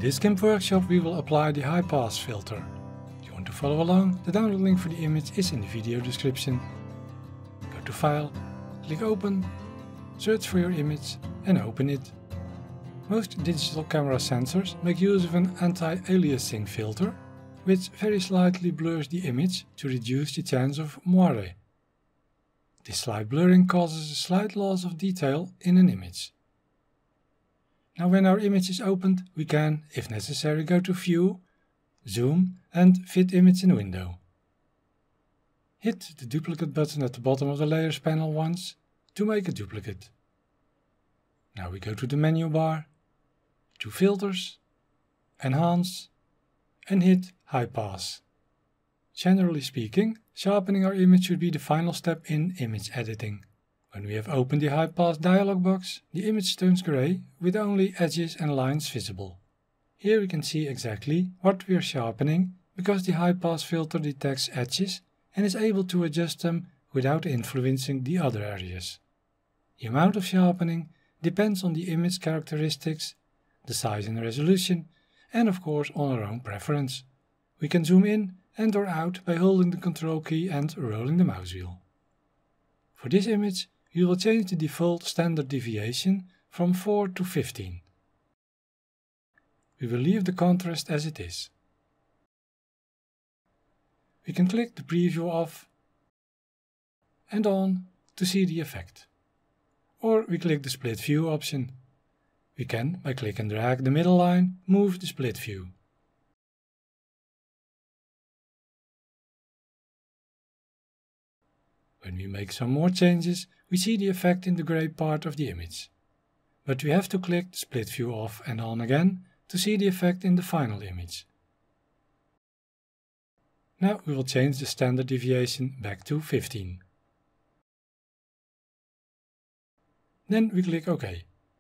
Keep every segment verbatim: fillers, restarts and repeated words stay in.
this GIMP workshop we will apply the high pass filter. If you want to follow along, the download link for the image is in the video description. Go to File, click Open, search for your image and open it. Most digital camera sensors make use of an anti-aliasing filter, which very slightly blurs the image to reduce the chance of moire. This slight blurring causes a slight loss of detail in an image. Now when our image is opened, we can, if necessary, go to View, Zoom and Fit Image in Window. Hit the duplicate button at the bottom of the Layers panel once to make a duplicate. Now we go to the menu bar, to Filters, Enhance and hit High Pass. Generally speaking, sharpening our image should be the final step in image editing. When we have opened the High Pass dialog box, the image turns grey with only edges and lines visible. Here we can see exactly what we are sharpening because the High Pass filter detects edges and is able to adjust them without influencing the other areas. The amount of sharpening depends on the image characteristics, the size and resolution, and of course on our own preference. We can zoom in and or out by holding the Control key and rolling the mouse wheel. For this image, we will change the default standard deviation from four to fifteen. We will leave the contrast as it is. We can click the preview off and on to see the effect. Or we click the split view option. We can, by click and drag the middle line, move the split view. When we make some more changes, we see the effect in the grey part of the image. But we have to click the split view off and on again to see the effect in the final image. Now we will change the standard deviation back to fifteen. Then we click OK.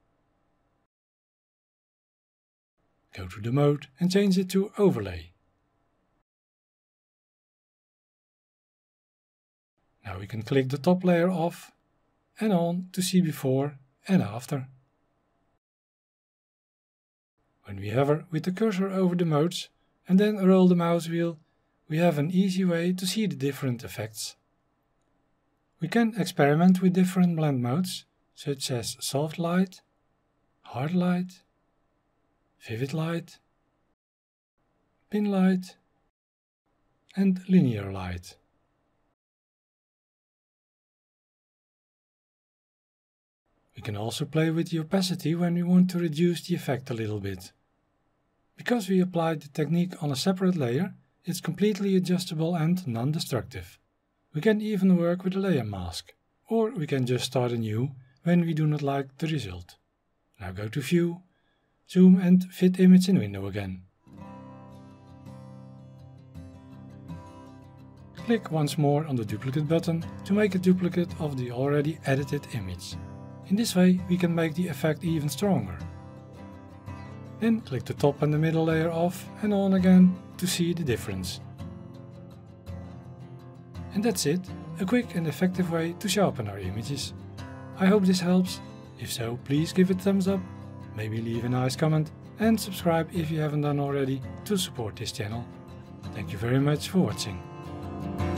Go to the mode and change it to Overlay. Now we can click the top layer off and on to see before and after. When we hover with the cursor over the modes and then roll the mouse wheel, we have an easy way to see the different effects. We can experiment with different blend modes, such as soft light, hard light, vivid light, pin light and linear light. We can also play with the opacity when we want to reduce the effect a little bit. Because we applied the technique on a separate layer, it's completely adjustable and non-destructive. We can even work with a layer mask, or we can just start anew when we do not like the result. Now go to View, Zoom and Fit Image in Window again. Click once more on the duplicate button to make a duplicate of the already edited image. In this way we can make the effect even stronger. Then click the top and the middle layer off and on again to see the difference. And that's it, a quick and effective way to sharpen our images. I hope this helps. If so, please give it a thumbs up, maybe leave a nice comment and subscribe if you haven't done already to support this channel. Thank you very much for watching.